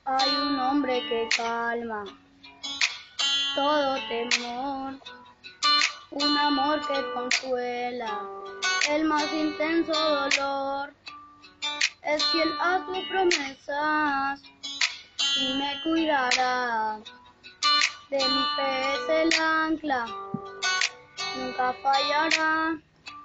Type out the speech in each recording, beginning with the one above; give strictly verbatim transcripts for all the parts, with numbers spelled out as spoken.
Hay un hombre que calma todo temor, un amor que consuela el más intenso dolor. Es fiel a sus promesas y me cuidará. De mi fe es el ancla, nunca fallará.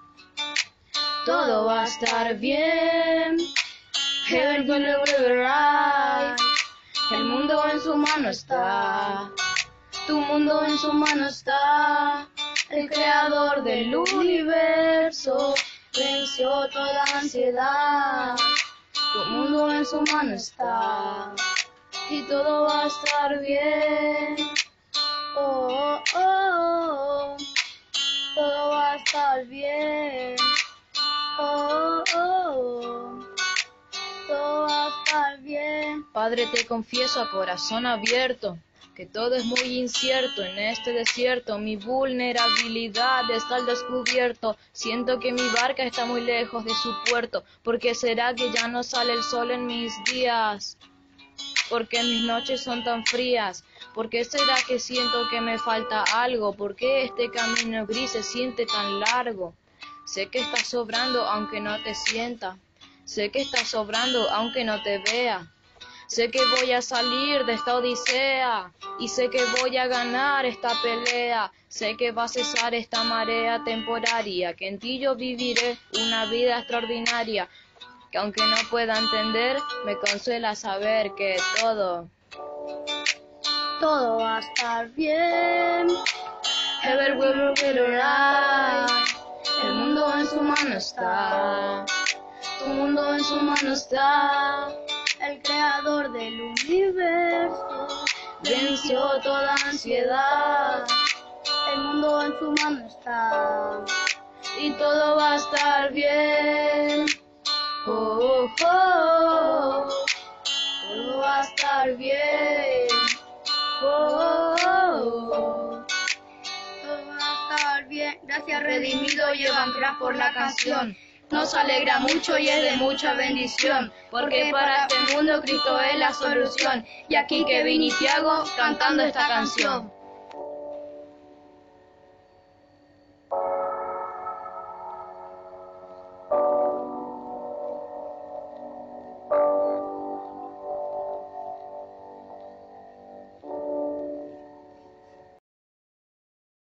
Todo va a estar bien. Heaven will be right. El mundo en su mano está. Tu mundo en su mano está. El creador del universo venció toda ansiedad. Tu mundo en su mano está. Y todo va a estar bien. Oh, oh, oh, oh. Todo va a estar bien. Oh, oh, oh. Todo va a estar bien. Padre, te confieso a corazón abierto que todo es muy incierto en este desierto. Mi vulnerabilidad está al descubierto. Siento que mi barca está muy lejos de su puerto. ¿Por qué será que ya no sale el sol en mis días? ¿Por qué mis noches son tan frías? ¿Por qué será que siento que me falta algo? ¿Por qué este camino gris se siente tan largo? Sé que estás sobrando aunque no te sienta. Sé que estás sobrando aunque no te vea. Sé que voy a salir de esta odisea y sé que voy a ganar esta pelea. Sé que va a cesar esta marea temporaria, que en ti yo viviré una vida extraordinaria. Que aunque no pueda entender, me consuela saber que todo, todo va a estar bien. Heaven will be right. El mundo en su mano está. Tu mundo en su mano está. El creador del universo venció toda ansiedad. El mundo en su mano está. Y todo va a estar bien. Oh, oh, oh. Todo va a estar bien. Oh, oh, oh. Todo va a estar bien. Gracias, Redimido y Evancra por la canción. Nos alegra mucho y es de mucha bendición, porque para este mundo Cristo es la solución. Y aquí Kevin y Tiago cantando esta canción.